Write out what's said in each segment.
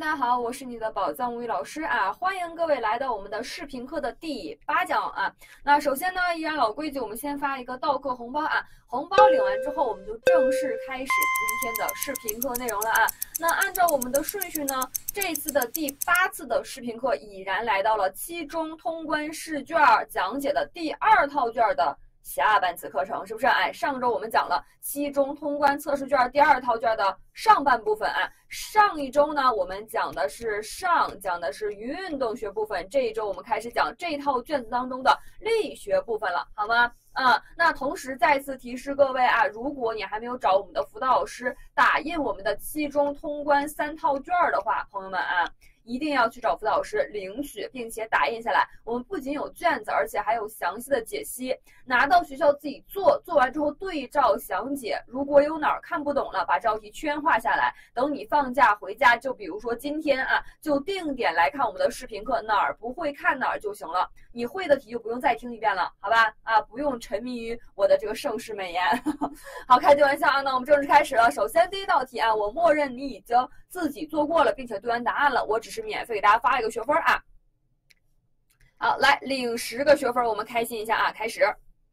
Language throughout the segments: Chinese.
大家好，我是你的宝藏物语老师啊，欢迎各位来到我们的视频课的第8讲啊。那首先呢，依然老规矩，我们先发一个到课红包啊，红包领完之后，我们就正式开始今天的视频课内容了啊。那按照我们的顺序呢，这一次的第8次的视频课已然来到了期中通关试卷讲解的第2套卷的下半次课程，是不是？哎，上周我们讲了期中通关测试卷第2套卷的上半部分啊。上一周呢，我们讲的是运动学部分，这一周我们开始讲这套卷子当中的力学部分了，好吗？那同时再次提示各位啊，如果你还没有找我们的辅导老师打印我们的期中通关3套卷的话，朋友们啊，一定要去找辅导老师领取，并且打印下来。我们不仅有卷子，而且还有详细的解析，拿到学校自己做，做完之后对照详解。如果有哪儿看不懂了，把这道题圈画下来，等你放假回家，就比如说今天啊，就定点来看我们的视频课，哪儿不会看哪儿就行了。你会的题就不用再听一遍了，好吧？不用沉迷于我的这个盛世美颜。好，开句玩笑啊，那我们正式开始了。首先第一道题啊，我默认你已经自己做过了，并且对完答案了，我只是免费给大家发一个学分啊。好，来领10个学分，我们开心一下啊！开始。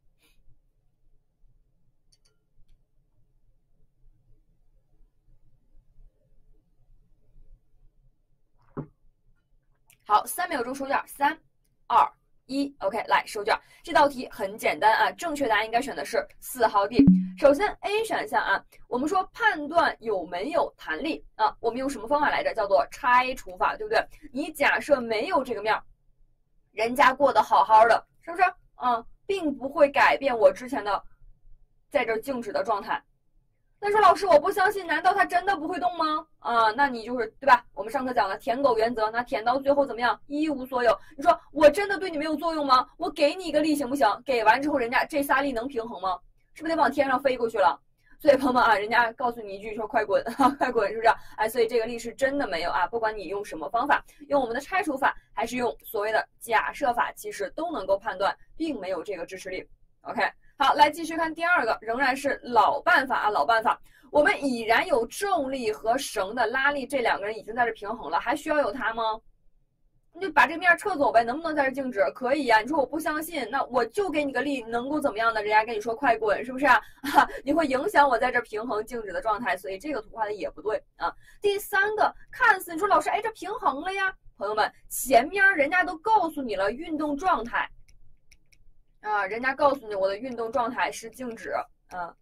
好，3秒钟收卷，3、2、1 ，OK， 来收卷。这道题很简单啊，正确答案应该选的是4号 D。首先 A 选项啊，我们说判断有没有弹力啊，我们用什么方法来着？叫做拆除法，对不对？你假设没有这个面，人家过得好好的，是不是？并不会改变我之前的在这静止的状态。那说老师我不相信，难道它真的不会动吗？那你就是对吧？我们上课讲了舔狗原则，那舔到最后怎么样？一无所有。你说我真的对你没有作用吗？我给你一个力行不行？给完之后人家这仨力能平衡吗？是不是得往天上飞过去了？所以朋友们啊，人家告诉你一句说快滚，快滚，是不是？哎，所以这个力是真的没有啊。不管你用什么方法，用我们的拆除法还是用所谓的假设法，其实都能够判断并没有这个支持力。OK， 好，来继续看第2个，仍然是老办法啊，老办法。我们已然有重力和绳的拉力，这2个人已经在这平衡了，还需要有它吗？你就把这面撤走呗，能不能在这静止？可以呀。你说我不相信，那我就给你个力，能够怎么样呢？人家跟你说快滚，是不是啊？你会影响我在这平衡静止的状态，所以这个图画的也不对啊。第3个，看似你说老师，哎，这平衡了呀，朋友们，前面人家都告诉你了运动状态啊，人家告诉你我的运动状态是静止啊。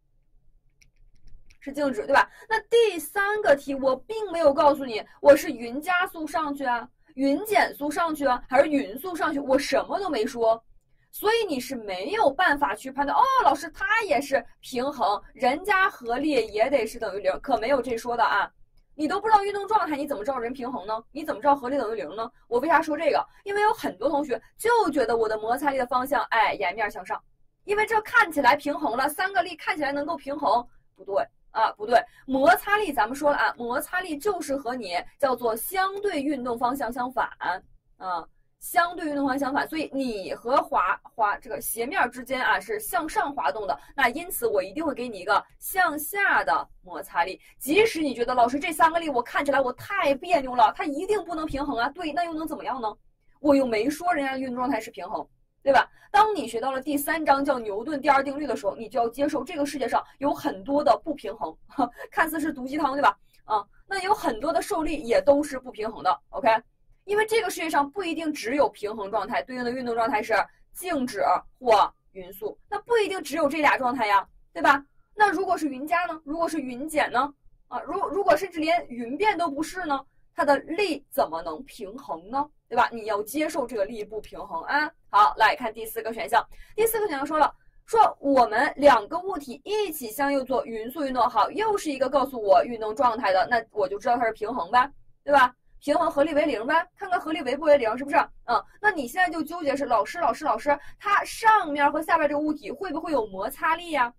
是静止，对吧？那第3个题我并没有告诉你我是匀加速上去啊，匀减速上去啊，还是匀速上去，我什么都没说，所以你是没有办法去判断。老师他也是平衡，人家合力也得是等于0，可没有这说的啊。你都不知道运动状态，你怎么知道人平衡呢？你怎么知道合力等于0呢？我为啥说这个？因为有很多同学就觉得我的摩擦力的方向，沿面向上，因为这看起来平衡了，3个力看起来能够平衡，不对。不对，摩擦力咱们说了啊，摩擦力就是和你叫做相对运动方向相反相对运动方向相反，所以你和滑这个斜面之间啊是向上滑动的，那因此我一定会给你一个向下的摩擦力。即使你觉得老师这3个力我看起来我太别扭了，它一定不能平衡啊，对，那又能怎么样呢？我又没说人家运动状态是平衡。对吧？当你学到了第3章叫牛顿第2定律的时候，你就要接受这个世界上有很多的不平衡，看似是毒鸡汤，对吧？那有很多的受力也都是不平衡的。OK， 因为这个世界上不一定只有平衡状态，对应的运动状态是静止或匀速，那不一定只有这俩状态呀，对吧？那如果是匀加呢？如果是匀减呢？如果甚至连匀变都不是呢？它的力怎么能平衡呢？对吧？你要接受这个力不平衡啊。好，来看第4个选项。第4个选项说了，说我们2个物体一起向右做匀速运动，好，又是一个告诉我运动状态的，那我就知道它是平衡呗，对吧？平衡合力为0呗，看看合力为不为0，是不是？那你现在就纠结是老师，它上面和下边这个物体会不会有摩擦力呀？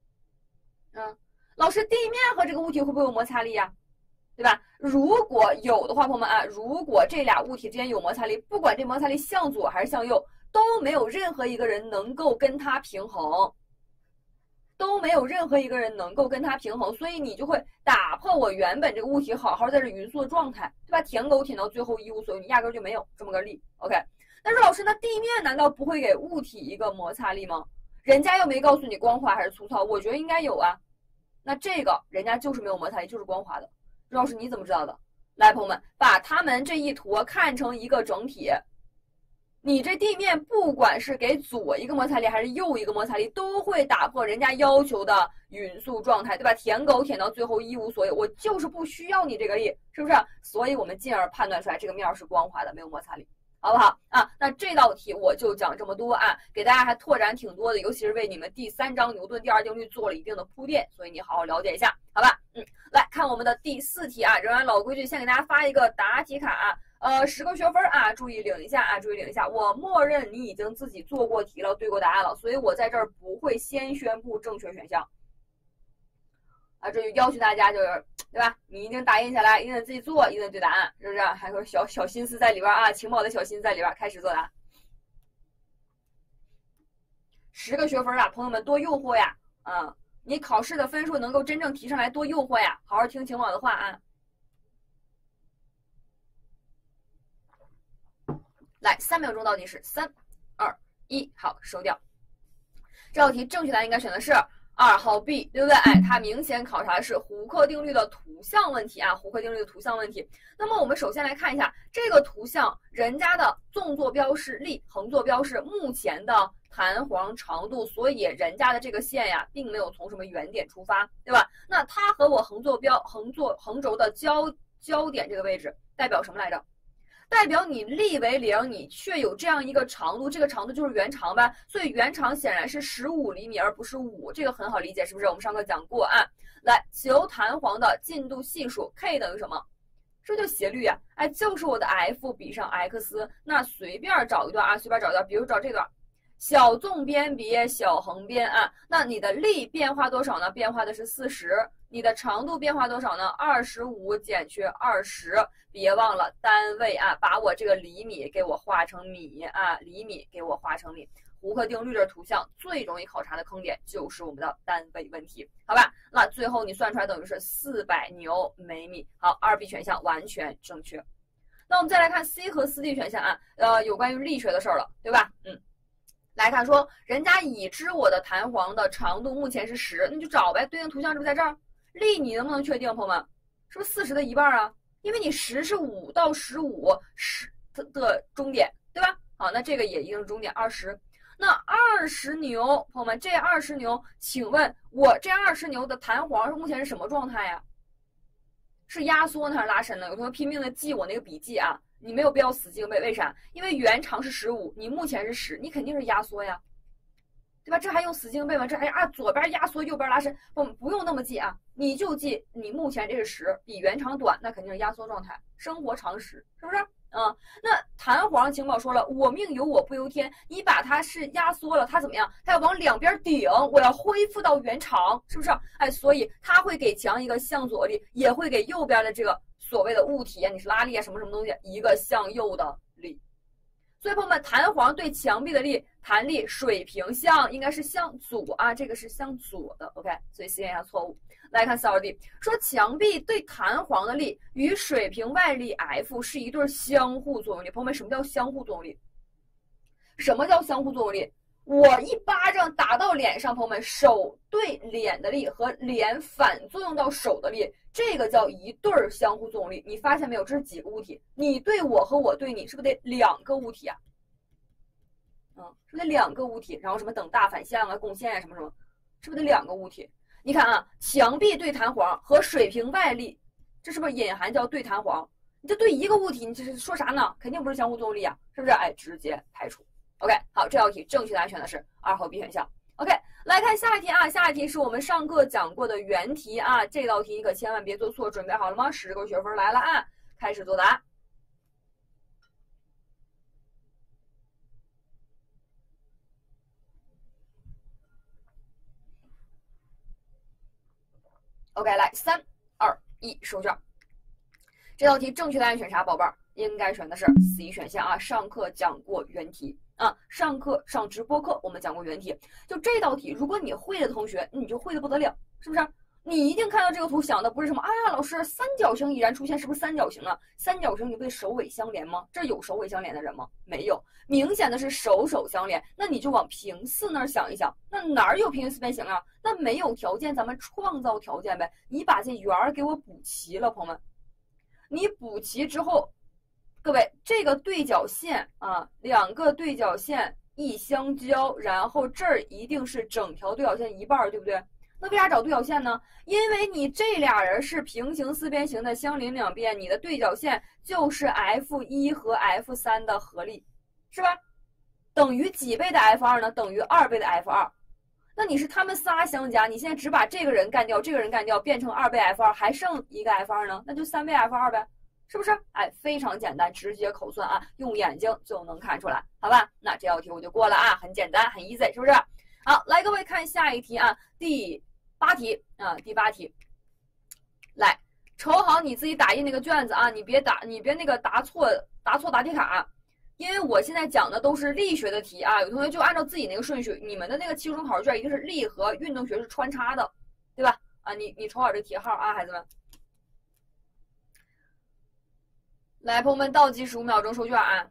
老师地面和这个物体会不会有摩擦力呀？对吧？如果有的话，朋友们啊，如果这俩物体之间有摩擦力，不管这摩擦力向左还是向右，都没有任何一个人能够跟它平衡。 都没有任何一个人能够跟它平衡，所以你就会打破我原本这个物体好好在这匀速的状态，对吧？舔狗舔到最后一无所有，你压根就没有这么个力。OK， 但是老师，那地面难道不会给物体一个摩擦力吗？人家又没告诉你光滑还是粗糙，我觉得应该有啊。那这个人家就是没有摩擦力，就是光滑的。老师你怎么知道的？来，朋友们，把它们这一坨看成一个整体。你这地面不管是给左一个摩擦力还是右一个摩擦力，都会打破人家要求的匀速状态，对吧？舔狗舔到最后一无所有，我就是不需要你这个力，是不是？所以我们进而判断出来这个面是光滑的，没有摩擦力，好不好啊？那这道题我就讲这么多啊，给大家还拓展挺多的，尤其是为你们第3章牛顿第2定律做了一定的铺垫，所以你好好了解一下，好吧？来看我们的第4题啊，仍然老规矩，先给大家发一个答题卡10个学分啊，注意领一下啊，注意领一下。我默认你已经自己做过题了，对过答案了，所以我在这儿不会先宣布正确选项啊，这就要求大家就是，对吧？你一定打印下来，一定自己做，一定对答案，是不是？还有小心思在里边啊，情报的小心思在里边，开始作答。10个学分啊，朋友们多诱惑呀！啊，你考试的分数能够真正提上来，多诱惑呀！好好听情报的话啊。来，3秒钟倒计时，3、2、1，好，收掉。这道题正确答案应该选的是2号 B， 对不对？哎，它明显考察的是胡克定律的图像问题啊，胡克定律的图像问题。那么我们首先来看一下这个图像，人家的纵坐标是力，横坐标是目前的弹簧长度，所以人家的这个线呀，并没有从什么原点出发，对吧？那它和我横轴的交点这个位置代表什么来着？代表你力为0，你却有这样一个长度，这个长度就是原长呗，所以原长显然是15厘米而不是5，这个很好理解，是不是？我们上课讲过啊。来，求弹簧的进度系数 K 等于什么？这就斜率啊，哎，就是我的 F 比上 X， 那随便找一段啊，随便找一段，比如找这段，小纵边比小横边啊，那你的力变化多少呢？变化的是40，你的长度变化多少呢？25减去20。别忘了单位啊，把我这个厘米给我画成米啊，厘米给我画成米。胡克定律的图像最容易考察的坑点就是我们的单位问题，好吧？那最后你算出来等于是400牛每米。好，2B 选项完全正确。那我们再来看 C 和4D 选项啊，有关于力学的事儿了，对吧？来看说，人家已知我的弹簧的长度目前是10，那就找呗，对应图像是不是在这儿？力你能不能确定，朋友们？是不是40的一半啊？因为你10是5到15的终点，对吧？好，那这个也一定是终点20。那20牛，朋友们，这20牛，请问我这20牛的弹簧目前是什么状态呀？是压缩呢还是拉伸呢？有同学拼命的记我那个笔记啊，你没有必要死记硬背，为啥？因为原长是15，你目前是10，你肯定是压缩呀，对吧？这还用死记硬背吗？这还左边压缩右边拉伸，不用那么记啊，你就记你目前这是10，比原长短，那肯定是压缩状态，生活常识，是不是？那弹簧情报说了，我命由我不由天，你把它是压缩了，它怎么样？它要往两边顶，我要恢复到原长，是不是？哎，所以它会给墙一个向左力，也会给右边的这个所谓的物体啊，你是拉力啊什么什么东西，一个向右的力。所以朋友们，弹簧对墙壁的力，弹力水平向应该是向左啊，这个是向左的 ，OK， 所以实验一下错误。来看4D， 说墙壁对弹簧的力与水平外力 F 是一对相互作用力。朋友们，什么叫相互作用力？什么叫相互作用力？我一巴掌打到脸上，朋友们，手对脸的力和脸反作用到手的力，这个叫一对相互作用力。你发现没有？这是几个物体？你对我和我对你，是不是得2个物体啊？是不是得2个物体？然后什么等大反向啊、共线啊什么什么，是不是得2个物体？你看啊，墙壁对弹簧和水平外力，这是不是隐含叫对弹簧？你这对一个物体，你这是说啥呢？肯定不是相互作用力啊，是不是？哎，直接排除。OK， 好，这道题正确答案选的是2号 B 选项。OK， 来看下一题啊，下一题是我们上课讲过的原题啊，这道题你可千万别做错，准备好了吗？10个学分来了啊，开始作答。OK， 来3、2、1，收卷。这道题正确答案选啥，宝贝儿？应该选的是 C 选项啊，上课讲过原题。 啊，上课上直播课我们讲过原题，就这道题，如果你会的同学，你就会的不得了，是不是？你一定看到这个图想的不是什么，哎呀，老师三角形已然出现，是不是三角形啊？三角形你不得首尾相连吗？这有首尾相连的人吗？没有，明显的是手相连。那你就往平四那儿想一想，那哪儿有平行四边形啊？那没有条件，咱们创造条件呗。你把这圆儿给我补齐了，朋友们，你补齐之后，各位这个对角线啊，两个对角线一相交，然后这儿一定是整条对角线一半，对不对？那为啥找对角线呢？因为你这俩人是平行四边形的相邻两边，你的对角线就是 F1 和 F3 的合力，是吧？等于几倍的 F2 呢？等于2倍的 F2。那你是他们仨相加，你现在只把这个人干掉，这个人干掉，变成2倍 F2，还剩一个 F2 呢？那就3倍 F2呗，是不是？哎，非常简单，直接口算啊，用眼睛就能看出来，好吧？那这道题我就过了啊，很简单，很 easy， 是不是？好，来各位看下一题啊，第8题啊，第8题，来瞅好你自己打印那个卷子啊，你别那个答错答题卡，因为我现在讲的都是力学的题啊，有同学就按照自己那个顺序，你们的那个期中考试卷一定是力和运动学是穿插的，对吧？啊，你瞅好这题号啊，孩子们。来，朋友们，倒计15秒钟收卷啊。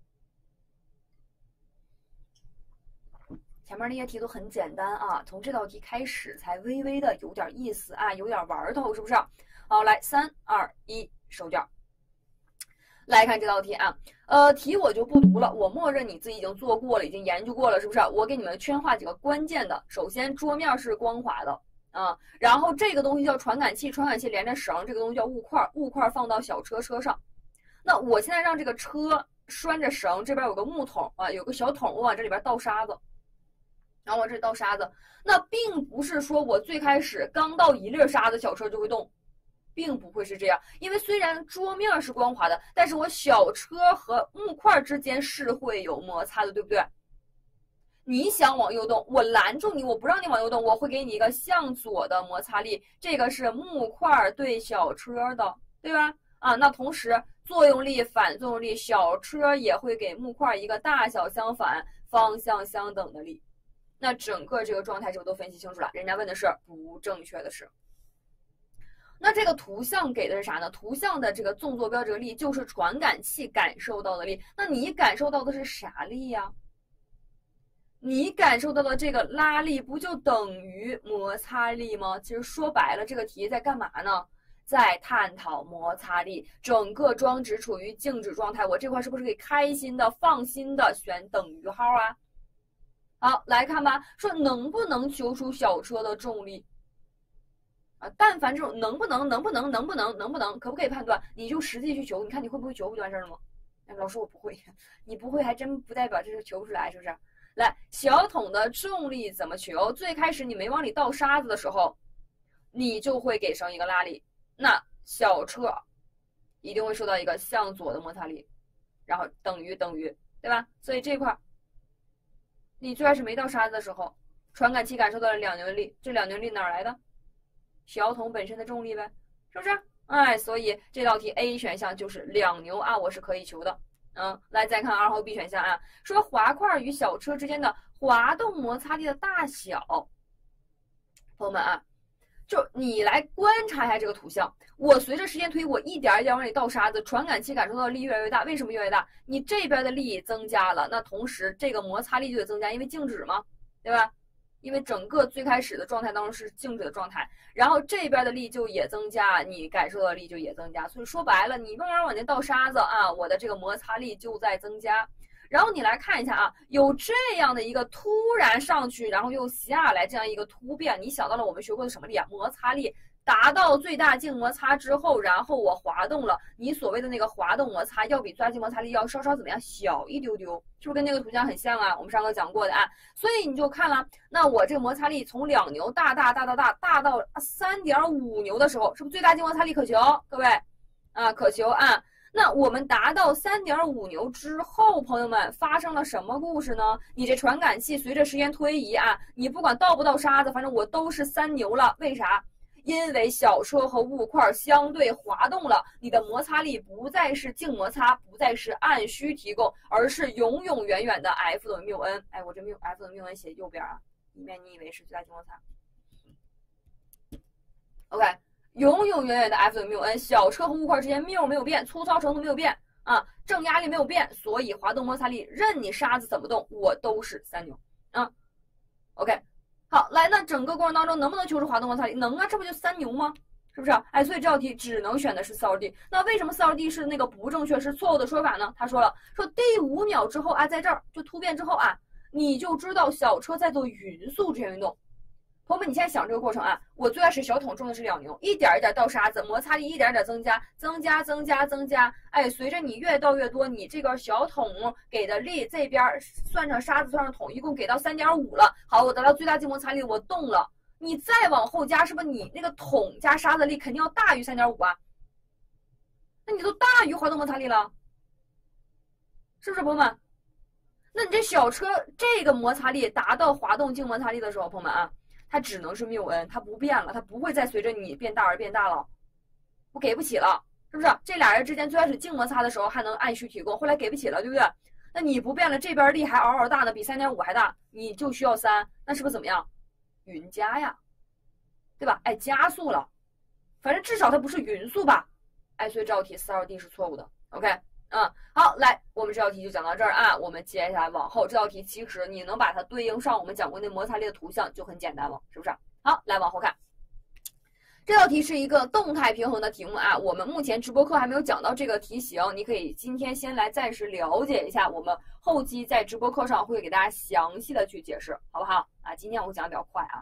前面那些题都很简单啊，从这道题开始才微微的有点意思啊，有点玩头，是不是？好，来3、2、1，收卷。来看这道题啊，题我就不读了，我默认你自己已经做过了，已经研究过了，是不是？我给你们圈画几个关键的。首先，桌面是光滑的啊，然后这个东西叫传感器，传感器连着绳，这个东西叫物块，物块放到小车上。那我现在让这个车拴着绳，这边有个木桶啊，有个小桶，我往这里边倒沙子。然后往这里倒沙子，那并不是说我最开始刚倒一粒沙子，小车就会动，并不会是这样。因为虽然桌面是光滑的，但是我小车和木块之间是会有摩擦的，对不对？你想往右动，我拦住你，我不让你往右动，我会给你一个向左的摩擦力，这个是木块对小车的，对吧？啊，那同时作用力、反作用力，小车也会给木块一个大小相反、方向相等的力。那整个这个状态是不是都分析清楚了？人家问的是不正确的是。那这个图像给的是啥呢？图像的这个纵坐标这个力就是传感器感受到的力。那你感受到的是啥力呀？你感受到的这个拉力不就等于摩擦力吗？其实说白了，这个题在干嘛呢？在探讨摩擦力。整个装置处于静止状态，我这块是不是可以开心的、放心的选等于号啊？好，来看吧，说能不能求出小车的重力啊？但凡这种能不能，可不可以判断，你就实际去求，你看你会不会求，不就完事儿了吗？哎，老师我不会，你不会还真不代表这是求不出来，是不是？来，小桶的重力怎么求？最开始你没往里倒沙子的时候，你就会给绳一个拉力，那小车一定会受到一个向左的摩擦力，然后等于，对吧？所以这块你最开始没倒沙子的时候，传感器感受到了两牛力，这两牛力哪儿来的？小桶本身的重力呗，是不是？哎，所以这道题 A 选项就是2牛啊，我是可以求的。来再看2号 B 选项啊，说滑块与小车之间的滑动摩擦力的大小。朋友们啊，就你来观察一下这个图像，我随着时间推移，我一点一点往里倒沙子，传感器感受到的力越来越大。为什么越来越大？你这边的力增加了，那同时这个摩擦力就得增加，因为静止嘛，对吧？因为整个最开始的状态当中是静止的状态，然后这边的力就也增加，你感受到的力就也增加。所以说白了，你慢慢往前倒沙子啊，我的这个摩擦力就在增加。然后你来看一下啊，有这样的一个突然上去，然后又下来这样一个突变，你想到了我们学过的什么力啊？摩擦力。达到最大静摩擦之后，然后我滑动了，你所谓的那个滑动摩擦要比抓地摩擦力要稍稍怎么样小一丢丢，是不是跟那个图像很像啊？我们上课讲过的啊，所以你就看了，那我这个摩擦力从2牛大到3.5牛的时候，是不是最大静摩擦力可求？各位啊，可求啊。那我们达到3.5牛之后，朋友们发生了什么故事呢？你这传感器随着时间推移啊，你不管倒不倒沙子，反正我都是3牛了，为啥？ 因为小车和物块相对滑动了，你的摩擦力不再是静摩擦，不再是按需提供，而是永永远远的 F 等于缪 N。哎，我这F 等于缪 N 写右边啊，以免你以为是最大静摩擦。OK， 永永远远的 F 等于缪 N， 小车和物块之间缪没有变，粗糙程度没有变啊，正压力没有变，所以滑动摩擦力任你沙子怎么动，我都是3牛啊。OK。好，来，那整个过程当中能不能求出滑动摩擦力？能啊，这不就3牛吗？是不是？哎，所以这道题只能选的是4D。那为什么4D 是那个不正确、是错误的说法呢？他说了，说第5秒之后啊，在这儿就突变之后啊，你就知道小车在做匀速直线运动。朋友们，你现在想这个过程啊，我最开始小桶重的是2牛，一点一点倒沙子，摩擦力一点点增加，哎，随着你越倒越多，你这个小桶给的力这边算上沙子算上桶，一共给到3.5了。好，我得到最大静摩擦力，我动了。你再往后加，是不是你那个桶加沙子力肯定要大于3.5啊？那你都大于滑动摩擦力了，是不是，朋友们？那你这小车这个摩擦力达到滑动静摩擦力的时候，朋友们啊，它只能是缪 N， 它不变了，它不会再随着你变大而变大了，我给不起了，是不是？这俩人之间最开始静摩擦的时候还能按需提供，后来给不起了，对不对？那你不变了，这边力还嗷嗷大呢，比3.5还大，你就需要3，那是不是怎么样？匀加呀，对吧？哎，加速了，反正至少它不是匀速吧？哎，所以这道题4D 是错误的。OK， 好，来，我们这道题就讲到这儿啊。我们接下来往后，这道题其实你能把它对应上我们讲过那摩擦力的图像就很简单了，是不是？好，来往后看。这道题是一个动态平衡的题目啊，我们目前直播课还没有讲到这个题型，你可以今天先来暂时了解一下，我们后期在直播课上会给大家详细的去解释，好不好？啊，今天我讲的比较快啊。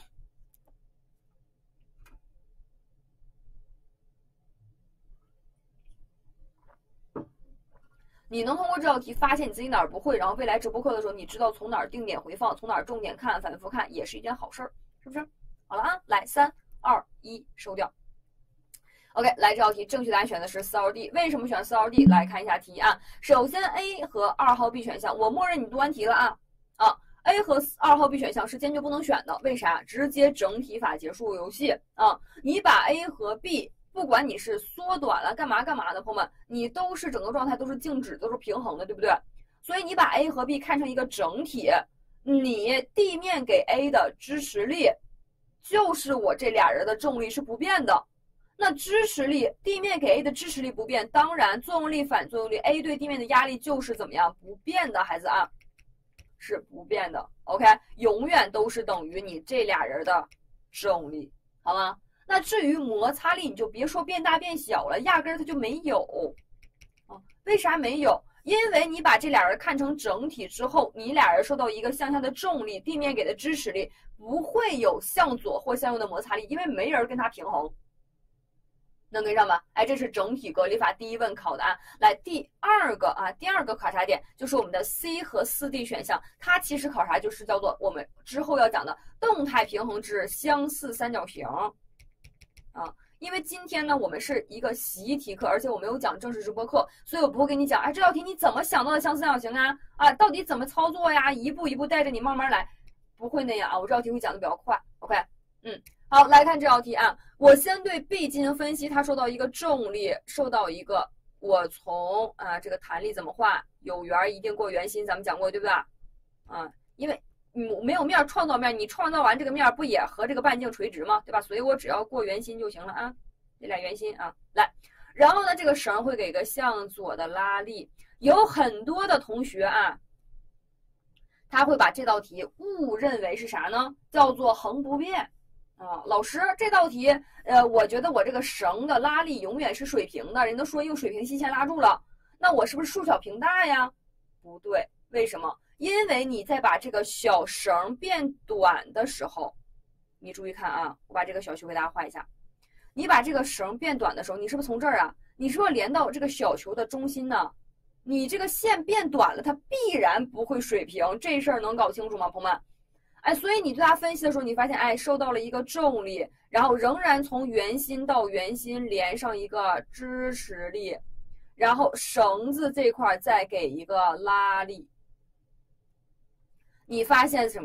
你能通过这道题发现你自己哪儿不会，然后未来直播课的时候，你知道从哪儿定点回放，从哪儿重点看、反复看，也是一件好事儿，是不是？好了啊，来3、2、1，收掉。OK， 来，这道题正确答案选的是4D。为什么选4D？来看一下题啊。首先 A 和2号 B 选项，我默认你读完题了啊。A 和2号 B 选项是坚决不能选的，为啥？直接整体法结束游戏啊！你把 A 和 B， 不管你是缩短了干嘛干嘛的，朋友们，你都是整个状态都是静止，都是平衡的，对不对？所以你把 A 和 B 看成一个整体，你地面给 A 的支持力，就是我这俩人的重力是不变的。那支持力，地面给 A 的支持力不变，当然作用力、反作用力 ，A 对地面的压力就是怎么样不变的，孩子啊，是不变的。OK， 永远都是等于你这俩人的重力，好吗？那至于摩擦力，你就别说变大变小了，压根儿它就没有啊。为啥没有？因为你把这俩人看成整体之后，你俩人受到一个向下的重力，地面给的支持力不会有向左或向右的摩擦力，因为没人跟它平衡。能跟上吗？哎，这是整体格力法第一问考的啊。来，第二个考察点就是我们的 C 和4D 选项，它其实考察就是叫做我们之后要讲的动态平衡之相似三角形啊。因为今天呢我们是一个习题课，而且我没有讲正式直播课，所以我不会跟你讲，哎，这道题你怎么想到的相似三角形啊？到底怎么操作呀？一步一步带着你慢慢来，不会那样啊。我这道题会讲的比较快 ，OK， 好，来看这道题啊。我先对 B 进行分析，它受到一个重力，受到一个我从这个弹力怎么画？有圆一定过圆心，咱们讲过对不对？因为没有面创造面，你创造完这个面不也和这个半径垂直吗？对吧？所以我只要过圆心就行了啊，这俩圆心啊，来，然后呢，这个绳会给个向左的拉力，有很多的同学啊，他会把这道题误认为是啥呢？叫做横不变。老师，这道题，我觉得我这个绳的拉力永远是水平的，人都说用水平细线拉住了，那我是不是数小平大呀？不对，为什么？因为你在把这个小绳变短的时候，你注意看啊，我把这个小球给大家画一下，你把这个绳变短的时候，你是不是从这儿啊？你是不是连到这个小球的中心呢？你这个线变短了，它必然不会水平，这事儿能搞清楚吗，朋友们？哎，所以你对它分析的时候，你发现，哎，受到了一个重力，然后仍然从圆心到圆心连上一个支持力，然后绳子这块再给一个拉力。你发现什么？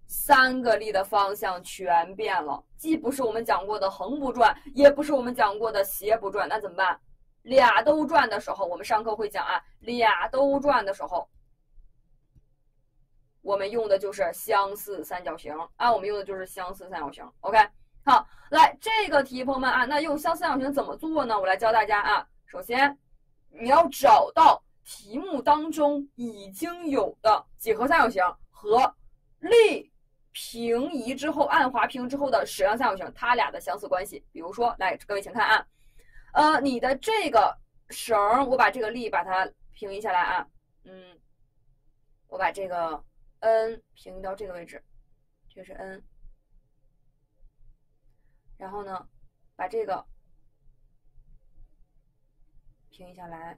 3个力的方向全变了，既不是我们讲过的横不转，也不是我们讲过的斜不转，那怎么办？俩都转的时候，我们上课会讲啊，俩都转的时候，我们用的就是相似三角形啊，我们用的就是相似三角形。OK， 好，来这个题，朋友们啊，那用相似三角形怎么做呢？我来教大家啊。首先，你要找到题目当中已经有的几何三角形和力平移之后按滑平之后的矢量三角形，它俩的相似关系。比如说，来各位请看啊，你的这个绳，我把这个力把它平移下来啊，我把这个 n 平移到这个位置，这是 n， 然后呢，把这个平移下来，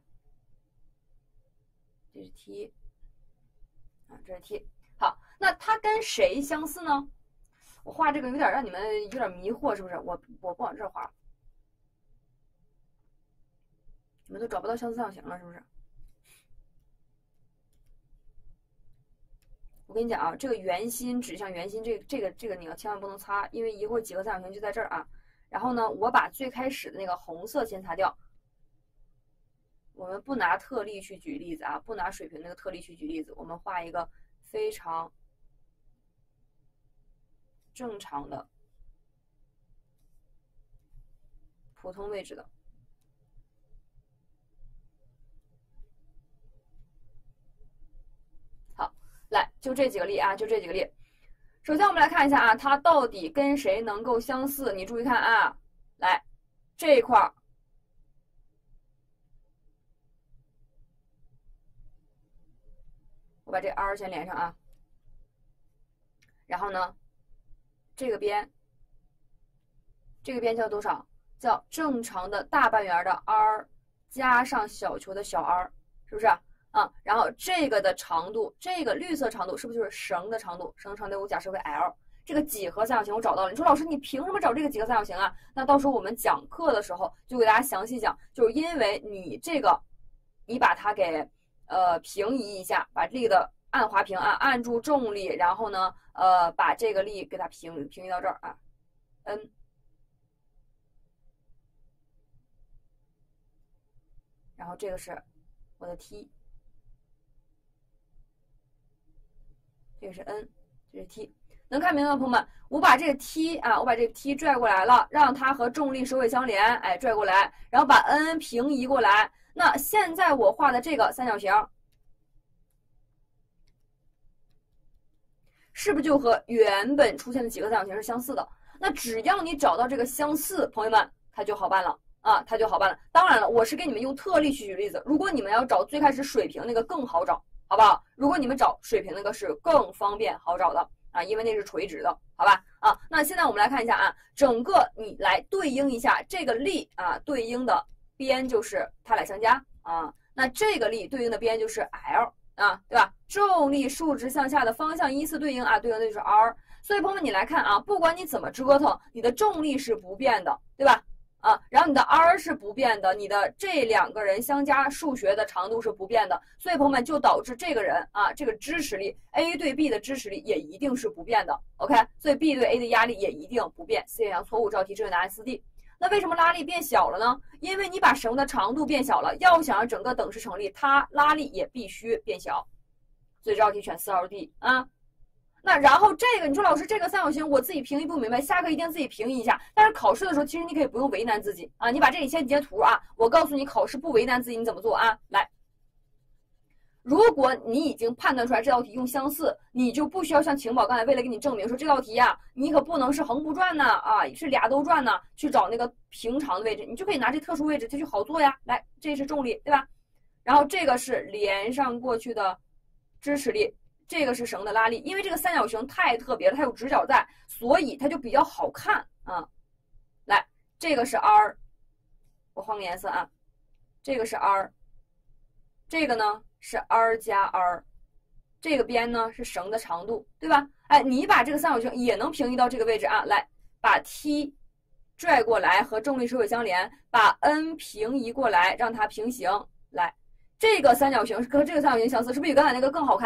这是 t 啊，这是 t。好，那它跟谁相似呢？我画这个有点让你们有点迷惑，是不是？我不往这儿画，你们都找不到相似三角形了，是不是？我跟你讲啊，这个圆心指向圆心，这个你要千万不能擦，因为一会儿几何三角形就在这儿啊。然后呢，我把最开始的那个红色先擦掉。我们不拿特例去举例子啊，不拿水平那个特例去举例子，我们画一个非常正常的普通位置的。来，就这几个例啊，就这几个例。首先我们来看一下啊，它到底跟谁能够相似？你注意看啊，来这一块儿，我把这 r 先连上啊，然后呢，这个边叫多少？叫正常的大半圆的 r 加上小球的小 r， 是不是？然后这个的长度，这个绿色长度是不是就是绳的长度？绳长度我假设为 l。这个几何三角形我找到了。你说老师，你凭什么找这个几何三角形啊？那到时候我们讲课的时候就给大家详细讲，就是因为你这个，你把它给平移一下，把力的按滑平啊，按住重力，然后呢把这个力给它平移到这儿啊 ，n。然后这个是我的 t。这个是 n， 这是 t， 能看明白吗，朋友们？我把这个 t 啊，我把这个 t 拽过来了，让它和重力首尾相连，哎，拽过来，然后把 n 平移过来。那现在我画的这个三角形，是不是就和原本出现的几何三角形是相似的？那只要你找到这个相似，朋友们，它就好办了啊，它就好办了。当然了，我是给你们用特例去举例子，如果你们要找最开始水平那个更好找。好不好？如果你们找水平那个是更方便好找的啊，因为那是垂直的，好吧？啊，那现在我们来看一下啊，整个你来对应一下这个力啊，对应的边就是它俩相加啊，那这个力对应的边就是 L 啊，对吧？重力竖直向下的方向依次对应啊，对应的就是 R。所以朋友们你来看啊，不管你怎么折腾，你的重力是不变的，对吧？然后你的 r 是不变的，你的这两个人相加数学的长度是不变的，所以朋友们就导致这个人啊，这个支持力 A 对 B 的支持力也一定是不变的 ，OK？ 所以 B 对 A 的压力也一定不变。C 选项错误，这道题正确答案4D。那为什么拉力变小了呢？因为你把绳的长度变小了，要想让整个等式成立，它拉力也必须变小，所以这道题选4号 D 啊。那然后这个，你说老师这个三角形我自己平移不明白，下课一定自己平移一下。但是考试的时候，其实你可以不用为难自己啊，你把这里先截图啊，我告诉你考试不为难自己你怎么做啊？来，如果你已经判断出来这道题用相似，你就不需要像晴宝刚才为了给你证明说这道题啊，你可不能是横不转呢啊，是俩都转呢，去找那个平常的位置，你就可以拿这特殊位置，它就好做呀。来，这是重力对吧？然后这个是连上过去的支持力。这个是绳的拉力，因为这个三角形太特别了，它有直角在，所以它就比较好看啊。来，这个是 r， 我换个颜色啊，这个是 r， 这个呢是 r 加 r， 这个边呢是绳的长度，对吧？哎，你把这个三角形也能平移到这个位置啊。来，把 t 拽过来和重力首尾相连，把 n 平移过来，让它平行。来，这个三角形和这个三角形相似，是不是比刚才那个更好看呀？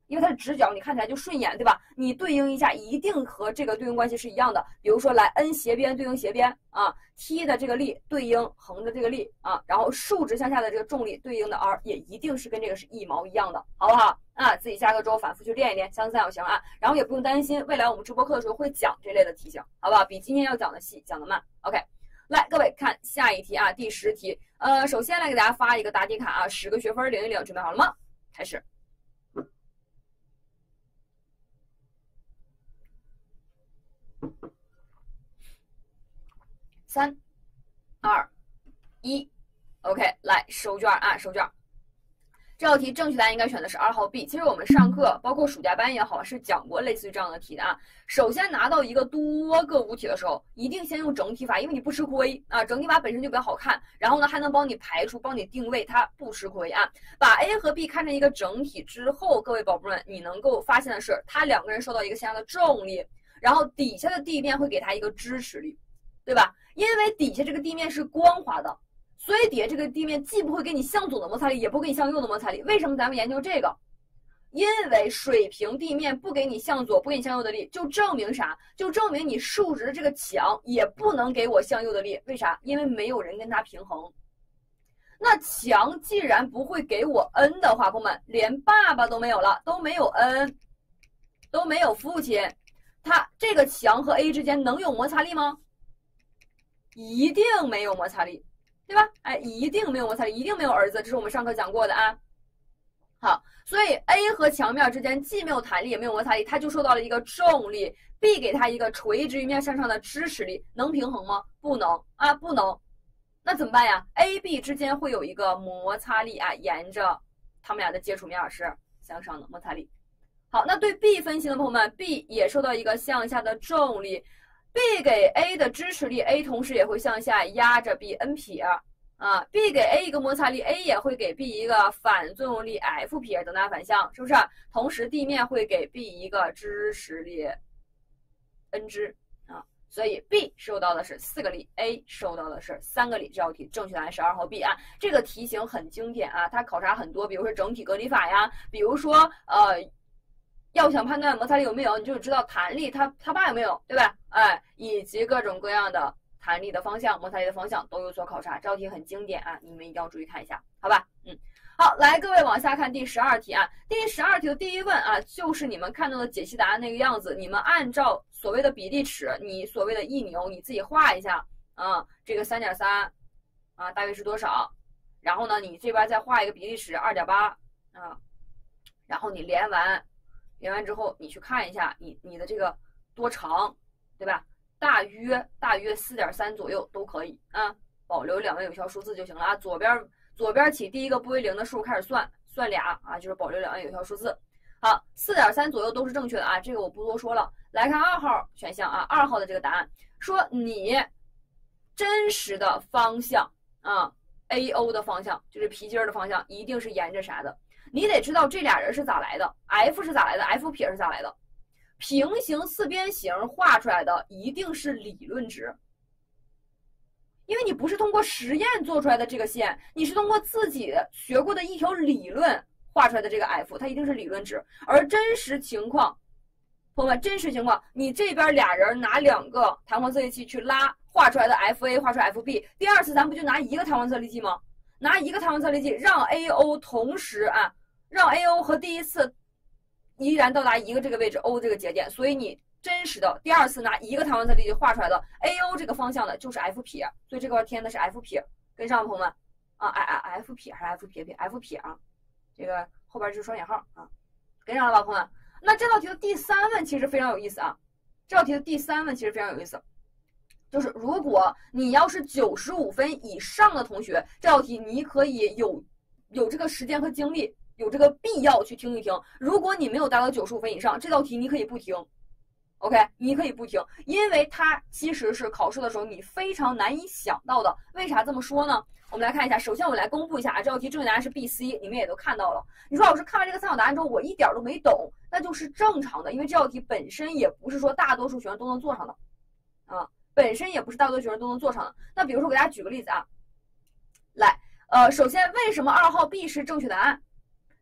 因为它是直角，你看起来就顺眼，对吧？你对应一下，一定和这个对应关系是一样的。比如说，来 n 斜边对应斜边啊 ，t 的这个力对应横的这个力啊，然后竖直向下的这个重力对应的 r 也一定是跟这个是一毛一样的，好不好？啊，自己下课之后反复去练一练，相似就行啊。然后也不用担心，未来我们直播课的时候会讲这类的题型，好不好？比今天要讲的细，讲的慢。OK， 来，各位看下一题啊，第10题。首先来给大家发一个答题卡啊，10个学分领一领，准备好了吗？开始。3、2、1 ，OK， 来收卷啊，收卷。这道题正确答案应该选的是2号 B。其实我们上课，包括暑假班也好，是讲过类似于这样的题的啊。首先拿到一个多个物体的时候，一定先用整体法，因为你不吃亏啊。整体法本身就比较好看，然后呢还能帮你排除、帮你定位，它不吃亏啊。把 A 和 B 看成一个整体之后，各位宝贝们，你能够发现的是，它两个人受到一个向下的重力，然后底下的地面会给它一个支持力，对吧？因为底下这个地面是光滑的。所以底下这个地面既不会给你向左的摩擦力，也不会给你向右的摩擦力。为什么咱们研究这个？因为水平地面不给你向左、不给你向右的力，就证明啥？就证明你竖直的这个墙也不能给我向右的力。为啥？因为没有人跟它平衡。那墙既然不会给我 n 的话，朋友们，连爸爸都没有了，都没有 n， 都没有父亲，它这个墙和 A 之间能有摩擦力吗？一定没有摩擦力。对吧？哎，一定没有摩擦力，一定没有儿子，这是我们上课讲过的啊。好，所以 A 和墙面之间既没有弹力也没有摩擦力，它就受到了一个重力 ，B 给它一个垂直于面向上的支持力，能平衡吗？不能啊，不能。那怎么办呀 ？A、B 之间会有一个摩擦力啊，沿着它们俩的接触面是向上的摩擦力。好，那对 B 分析的朋友们 ，B 也受到一个向下的重力。B 给 A 的支持力 ，A 同时也会向下压着 B n 撇啊。B 给 A 一个摩擦力 ，A 也会给 B 一个反作用力 F 撇等大反向，是不是？同时地面会给 B 一个支持力 n 支啊。所以 B 受到的是4个力 ，A 受到的是3个力。这道题正确答案是2号 B 啊。这个题型很经典啊，它考察很多，比如说整体隔离法呀，比如说要想判断摩擦力有没有，你就知道弹力它爸有没有，对吧？哎，以及各种各样的弹力的方向、摩擦力的方向都有所考察。这道题很经典啊，你们一定要注意看一下，好吧？好，来各位往下看第12题啊。第12题的第一问啊，就是你们看到的解析答案那个样子，你们按照所谓的比例尺，你所谓的1扭，你自己画一下啊，这个 3.3 啊大约是多少？然后呢，你这边再画一个比例尺 2.8 啊，然后你连完之后，你去看一下你的这个多长，对吧？大约 4.3 左右都可以啊，保留2位有效数字就行了啊。左边起第一个不为0的数开始算俩啊，就是保留2位有效数字。好，4.3左右都是正确的啊，这个我不多说了。来看2号选项啊，2号的这个答案说你真实的方向啊 ，AO 的方向就是皮筋的方向，一定是沿着啥的？你得知道这俩人是咋来的 ，F 是咋来的 ，F 撇是咋来的。平行四边形画出来的一定是理论值，因为你不是通过实验做出来的这个线，你是通过自己学过的一条理论画出来的这个 F， 它一定是理论值。而真实情况，朋友们，真实情况，你这边俩人拿2个弹簧测力器去拉，画出来的 FA 画出来 FB， 第二次咱不就拿1个弹簧测力器吗？拿1个弹簧测力器让 AO 同时啊。让 AO 和第一次依然到达一个这个位置 O 这个节点，所以你真实的第二次拿1个弹簧测力器画出来的 AO 这个方向的就是 F 撇，所以这块填的是 F 撇，跟上朋友们啊，F 撇还是 F 撇？F 撇啊，这个后边就是双引号啊，跟上了吧，朋友们？那这道题的第3问其实非常有意思啊，这道题的第3问其实非常有意思，就是如果你要是95分以上的同学，这道题你可以有这个时间和精力。有这个必要去听一听。如果你没有达到95分以上，这道题你可以不听 ，OK， 你可以不听，因为它其实是考试的时候你非常难以想到的。为啥这么说呢？我们来看一下，首先我们来公布一下啊，这道题正确答案是 B、C， 你们也都看到了。你说老师看完这个参考答案之后，我一点都没懂，那就是正常的，因为这道题本身也不是说大多数学生都能做上的啊，本身也不是大多数学生都能做上的。那比如说给大家举个例子啊，来，首先为什么2号 B 是正确答案？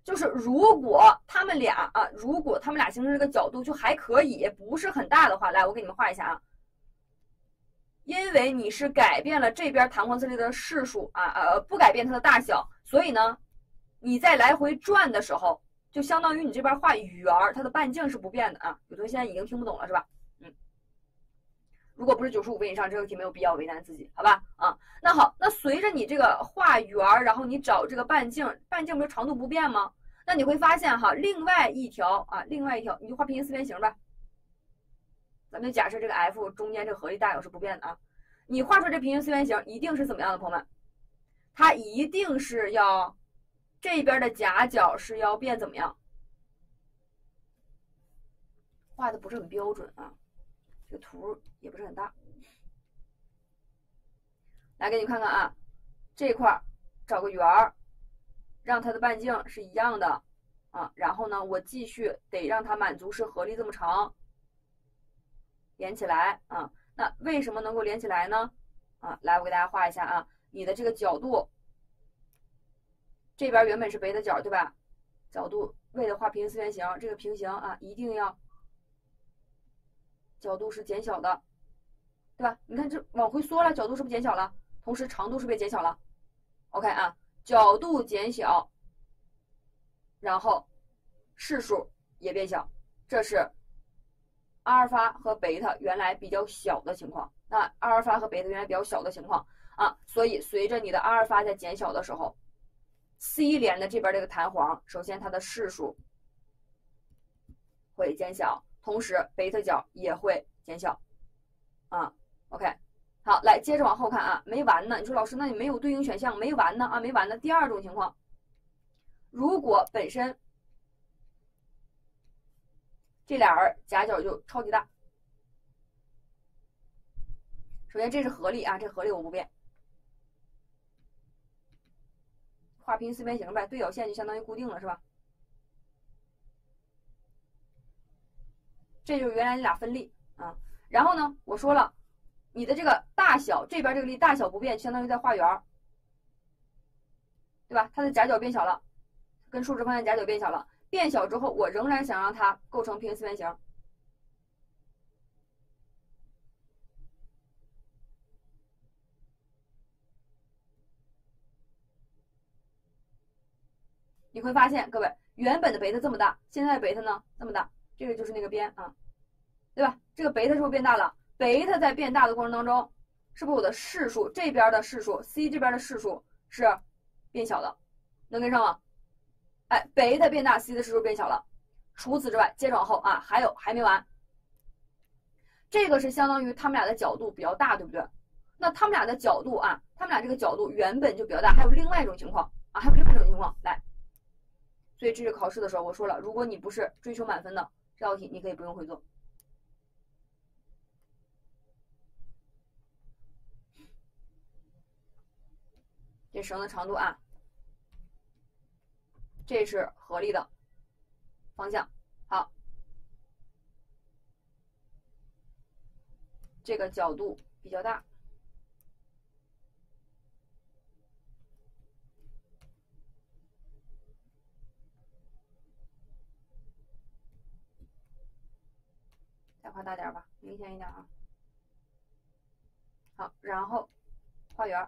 就是如果他们俩形成这个角度就还可以，不是很大的话，来，我给你们画一下啊。因为你是改变了这边弹簧侧力的视数不改变它的大小，所以呢，你在来回转的时候，就相当于你这边画圆，它的半径是不变的啊。有同学现在已经听不懂了是吧？如果不是95分以上，这个题没有必要为难自己，好吧？那好，那随着你这个画圆，然后你找这个半径，半径不是长度不变吗？那你会发现哈，另外一条你就画平行四边形吧。咱们就假设这个 F 中间这个合力大小是不变的啊。你画出这平行四边形一定是怎么样的，朋友们？它一定是要这边的夹角是要变怎么样？画的不是很标准啊。这个图也不是很大，来给你看看啊，这块找个圆儿，让它的半径是一样的啊，然后呢，我继续得让它满足是合力这么长，连起来啊。那为什么能够连起来呢？来，我给大家画一下啊，你的这个角度，这边原本是贝塔角对吧？角度为了画平行四边形，这个平行啊，一定要角度是减小的，对吧？你看这往回缩了，角度是不是减小了？同时长度是不是也减小了 ？OK 啊，角度减小，然后视数也变小，这是阿尔法和贝塔原来比较小的情况。那阿尔法和贝塔原来比较小的情况啊，所以随着你的阿尔法在减小的时候 ，C 连的这边这个弹簧，首先它的视数会减小。同时贝塔角也会减小，OK， 好，来接着往后看啊，没完呢。你说老师，那你没有对应选项，没完呢啊，没完呢。第二种情况，如果本身这俩人夹角就超级大，首先这是合力啊，这合力我不变，画平行四边形呗，对角线就相当于固定了是吧？这就是原来你俩分力啊。然后呢，我说了，你的这个大小这边这个力大小不变，相当于在画圆，对吧？它的夹角变小了，跟竖直方向夹角变小了。变小之后，我仍然想让它构成平行四边形。你会发现，各位原本的贝塔这么大，现在的贝塔呢这么大，这个就是那个边啊，对吧？这个贝塔是不是变大了？贝塔在变大的过程当中，是不是我的视数这边的视数 C 这边的视数是变小的？能跟上吗？哎，贝塔变大 ，C 的视数变小了。除此之外，接着往后啊，还没完。这个是相当于他们俩的角度比较大，对不对？那他们俩的角度啊，他们俩这个角度原本就比较大。还有另外一种情况啊，还有另外一种情况，来。所以这是考试的时候，我说了，如果你不是追求满分的这道题，你可以不用会做。这绳的长度啊，这是合力的方向。好，这个角度比较大。再画大点吧，明显一点啊。好，然后画圆。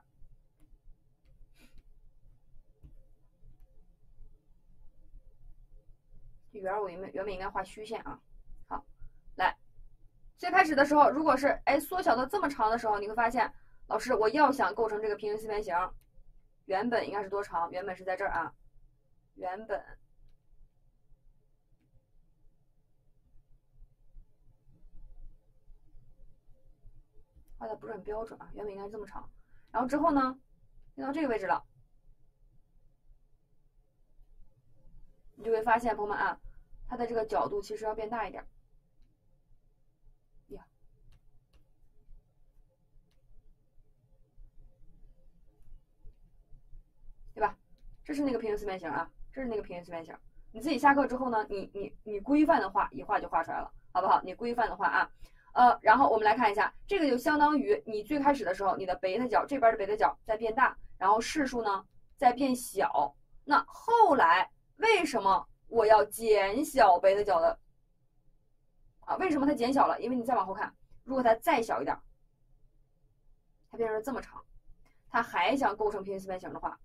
这圆我原本应该画虚线啊。好，来，最开始的时候，如果是缩小到这么长的时候，你会发现，老师我要想构成这个平行四边形，原本应该是多长？原本是在这儿啊，原本。画的不是很标准啊，原本应该是这么长，然后之后呢，变到这个位置了，你就会发现，朋友们啊，它的这个角度其实要变大一点，呀，对吧？这是那个平行四边形啊，这是那个平行四边形。你自己下课之后呢，你规范的画一画就画出来了，好不好？你规范的画啊。然后我们来看一下，这个就相当于你最开始的时候，你的贝塔角这边的贝塔角在变大，然后视数呢在变小。那后来为什么我要减小贝塔角的啊？为什么它减小了？因为你再往后看，如果它再小一点，它变成了这么长，它还想构成平行四边形的话，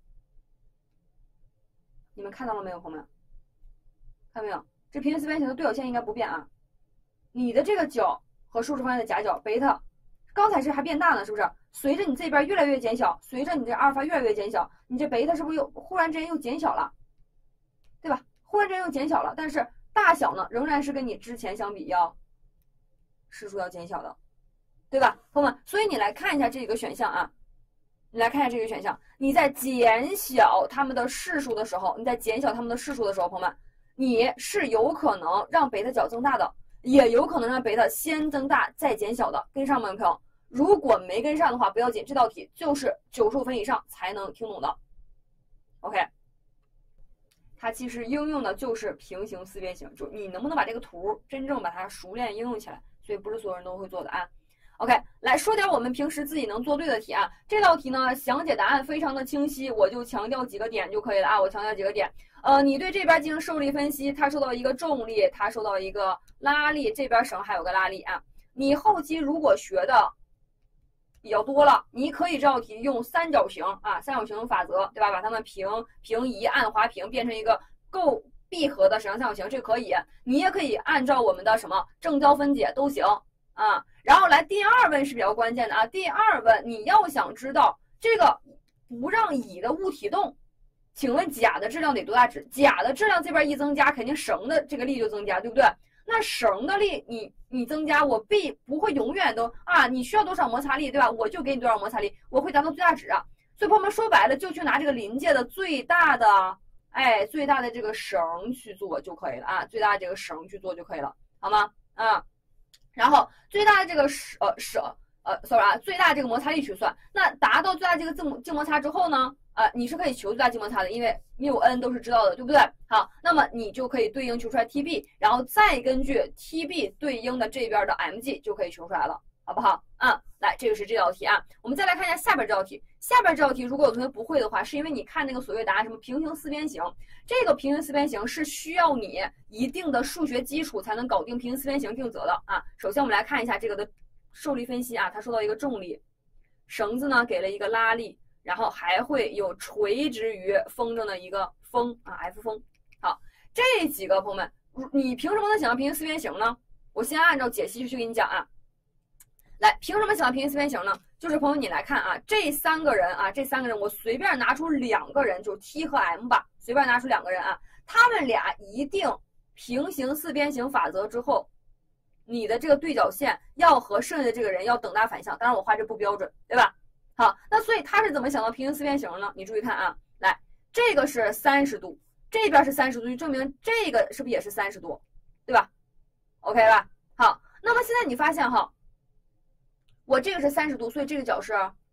你们看到了没有，朋友们？看到没有？这平行四边形的对角线应该不变啊。你的这个角和竖直方向的夹角贝塔，刚才是还变大呢，是不是？随着你这边越来越减小，随着你这阿尔法越来越减小，你这贝塔是不是又忽然之间又减小了，对吧？忽然之间又减小了，但是大小呢仍然是跟你之前相比要实数要减小的，对吧，朋友们？所以你来看一下这个选项啊，你来看一下这个选项，你在减小它们的视数的时候，朋友们，你是有可能让贝塔角增大的，也有可能让贝塔先增大再减小的，跟上没有，朋友？如果没跟上的话，不要紧，这道题就是95分以上才能听懂的。OK， 它其实应用的就是平行四边形，就你能不能把这个图真正把它熟练应用起来，所以不是所有人都会做的啊。OK， 来说点我们平时自己能做对的题啊。这道题呢，详解答案非常的清晰，我就强调几个点就可以了啊。我强调几个点，你对这边进行受力分析，它受到一个重力，它受到一个拉力，这边绳还有个拉力啊。你后期如果学的比较多了，你可以这道题用三角形啊，三角形法则，对吧？把它们平移、按、滑、平变成一个够闭合的水上三角形，这可以。你也可以按照我们的什么正交分解都行啊。然后来第二问是比较关键的啊，第二问你要想知道这个不让乙的物体动，请问甲的质量得多大值？甲的质量这边一增加，肯定绳的这个力就增加，对不对？那绳的力你增加，我不会永远都啊，你需要多少摩擦力，对吧？我就给你多少摩擦力，我会达到最大值啊。所以朋友们说白了，就去拿这个临界的最大的这个绳去做就可以了啊，最大的这个绳去做就可以了，好吗？啊，然后最大的这个最大这个摩擦力去算，那达到最大这个静摩擦之后呢？你是可以求最大静摩擦的，因为缪 n 都是知道的，对不对？好，那么你就可以对应求出来 Tb， 然后再根据 Tb 对应的这边的 mg 就可以求出来了，好不好？来，这个是这道题啊。我们再来看一下下边这道题。下边这道题，如果有同学不会的话，是因为你看那个所谓答案什么平行四边形，这个平行四边形是需要你一定的数学基础才能搞定平行四边形定则的啊。首先我们来看一下这个的受力分析啊，它受到一个重力，绳子呢给了一个拉力。然后还会有垂直于风筝的一个风啊 F 风。好，这几个朋友们，你凭什么能想到平行四边形呢？我先按照解析去给你讲啊。来，凭什么想到平行四边形呢？就是朋友你来看啊，这三个人我随便拿出两个人，就是 T 和 M 吧，随便拿出两个人啊，他们俩一定平行四边形法则之后，你的这个对角线要和剩下的这个人要等大反向，当然我画这不标准，对吧？好，那所以他是怎么想到平行四边形呢？你注意看啊，来，这个是30度，这边是30度，就证明这个是不是也是30度，对吧 ？OK 吧？好，那么现在你发现哈，我这个是30度，所以这个角是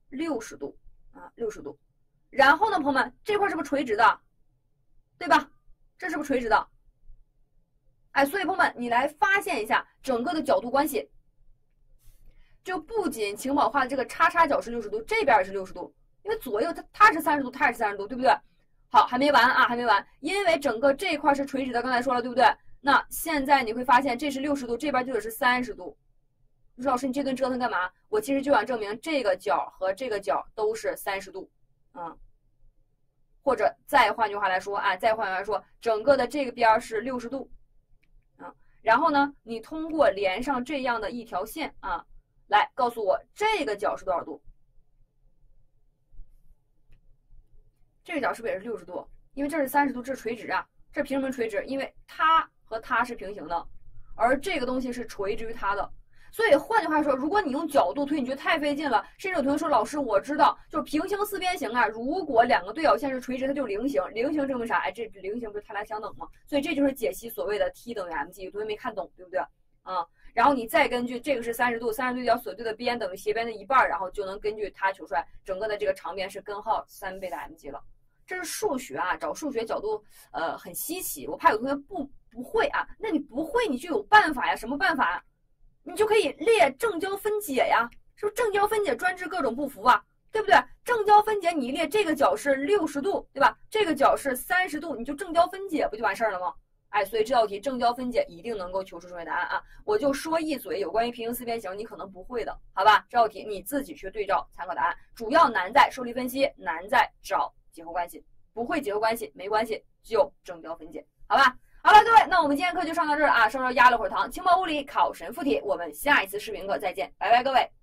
60度啊，60度。然后呢，朋友们，这块是不是垂直的，对吧？这是不是垂直的？所以朋友们，你来发现一下整个的角度关系。就不仅晴宝画的这个叉叉角是60度，这边也是60度，因为左右它是30度，它也是30度，对不对？好，还没完啊，还没完，因为整个这块是垂直的，刚才说了，对不对？那现在你会发现这是60度，这边就得是30度。你说老师，你这顿折腾干嘛？我其实就想证明这个角和这个角都是30度，或者再换句话来说啊，整个的这个边是60度，然后呢，你通过连上这样的一条线啊。来告诉我这个角是多少度？这个角是不是也是60度？因为这是30度，这是垂直啊，这凭什么垂直？因为它和它是平行的，而这个东西是垂直于它的。所以换句话说，如果你用角度推，你觉得太费劲了。甚至有同学说，老师我知道，就是平行四边形啊，如果两个对角线是垂直，它就是菱形。菱形证明啥？这菱形不是它俩相等吗？所以这就是解析所谓的 T 等于 mg。有同学没看懂，对不对？然后你再根据这个是30度，30度角所对的边等于斜边的一半，然后就能根据它求出来整个的这个长边是根号3倍的 mg 了。这是数学啊，找数学角度很稀奇，我怕有同学不会啊。那你不会，你就有办法呀，什么办法？你就可以列正交分解呀，是不是正交分解专治各种不服啊？ 对不对？正交分解你一列这个角是60度，对吧？这个角是30度，你就正交分解不就完事儿了吗？哎，所以这道题正交分解一定能够求出正确答案啊！我就说一嘴有关于平行四边形你可能不会的，好吧？这道题你自己去对照参考答案，主要难在受力分析，难在找结合关系。不会结合关系没关系，就正交分解，好吧？好了，各位，那我们今天课就上到这儿啊，稍稍压了会儿堂。情报物理考神附题，我们下一次视频课再见，拜拜，各位。